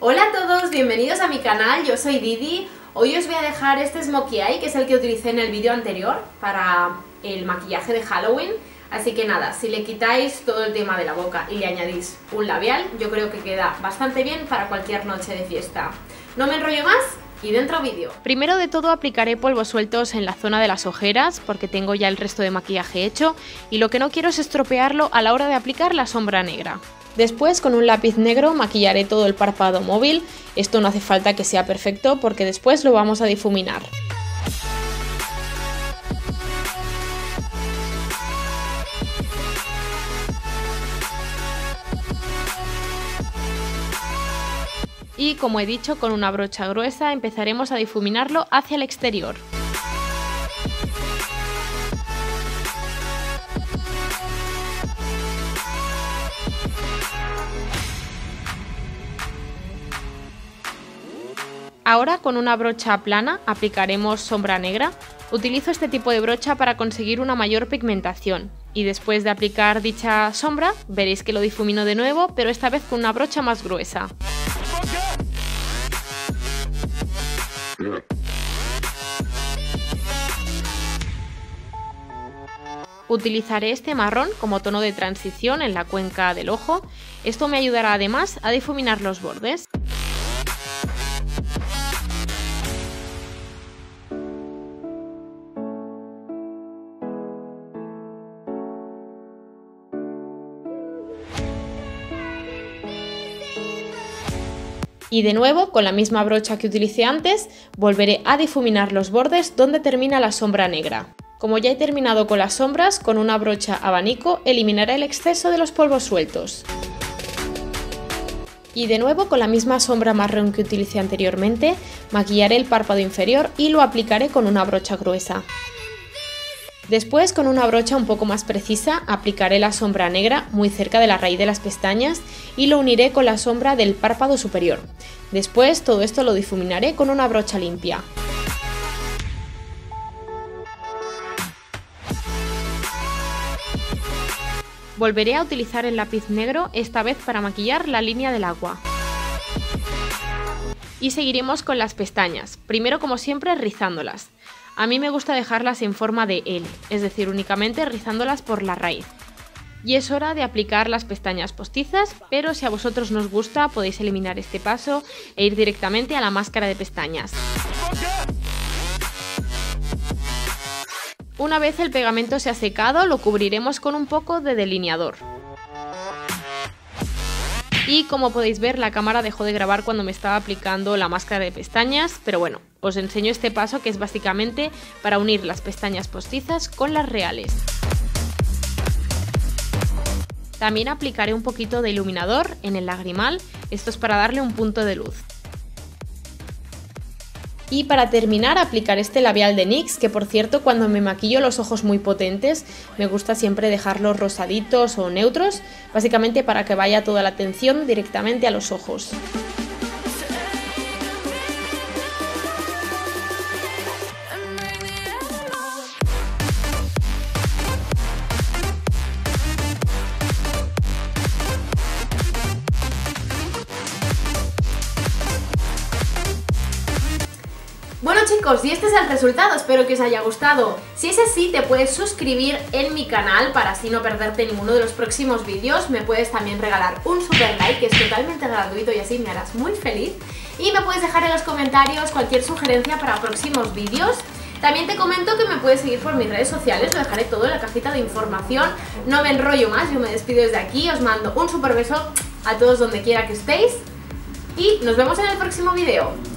Hola a todos, bienvenidos a mi canal, yo soy Didi. Hoy os voy a dejar este Smokey Eye, que es el que utilicé en el vídeo anterior para el maquillaje de Halloween. Así que nada, si le quitáis todo el tema de la boca y le añadís un labial, yo creo que queda bastante bien para cualquier noche de fiesta. No me enrollo más y dentro vídeo. Primero de todo aplicaré polvos sueltos en la zona de las ojeras, porque tengo ya el resto de maquillaje hecho y lo que no quiero es estropearlo a la hora de aplicar la sombra negra. Después, con un lápiz negro maquillaré todo el párpado móvil. Esto no hace falta que sea perfecto porque después lo vamos a difuminar. Y como he dicho, con una brocha gruesa empezaremos a difuminarlo hacia el exterior. Ahora con una brocha plana aplicaremos sombra negra. Utilizo este tipo de brocha para conseguir una mayor pigmentación. Y después de aplicar dicha sombra, veréis que lo difumino de nuevo, pero esta vez con una brocha más gruesa. Utilizaré este marrón como tono de transición en la cuenca del ojo. Esto me ayudará además a difuminar los bordes. Y de nuevo, con la misma brocha que utilicé antes, volveré a difuminar los bordes donde termina la sombra negra. Como ya he terminado con las sombras, con una brocha abanico eliminaré el exceso de los polvos sueltos. Y de nuevo, con la misma sombra marrón que utilicé anteriormente, maquillaré el párpado inferior y lo aplicaré con una brocha gruesa. Después, con una brocha un poco más precisa, aplicaré la sombra negra muy cerca de la raíz de las pestañas y lo uniré con la sombra del párpado superior. Después, todo esto lo difuminaré con una brocha limpia. Volveré a utilizar el lápiz negro, esta vez para maquillar la línea del agua. Y seguiremos con las pestañas, primero como siempre rizándolas. A mí me gusta dejarlas en forma de L, es decir, únicamente rizándolas por la raíz. Y es hora de aplicar las pestañas postizas, pero si a vosotros no os gusta podéis eliminar este paso e ir directamente a la máscara de pestañas. Una vez el pegamento se ha secado, lo cubriremos con un poco de delineador. Y como podéis ver, la cámara dejó de grabar cuando me estaba aplicando la máscara de pestañas, pero bueno, os enseño este paso que es básicamente para unir las pestañas postizas con las reales. También aplicaré un poquito de iluminador en el lagrimal, esto es para darle un punto de luz. Y para terminar, aplicaré este labial de NYX, que por cierto, cuando me maquillo los ojos muy potentes, me gusta siempre dejarlos rosaditos o neutros, básicamente para que vaya toda la atención directamente a los ojos. Bueno chicos, y este es el resultado, espero que os haya gustado. Si es así, te puedes suscribir en mi canal para así no perderte ninguno de los próximos vídeos. Me puedes también regalar un super like, que es totalmente gratuito y así me harás muy feliz. Y me puedes dejar en los comentarios cualquier sugerencia para próximos vídeos. También te comento que me puedes seguir por mis redes sociales, lo dejaré todo en la cajita de información. No me enrollo más, yo me despido desde aquí, os mando un super beso a todos donde quiera que estéis y nos vemos en el próximo vídeo.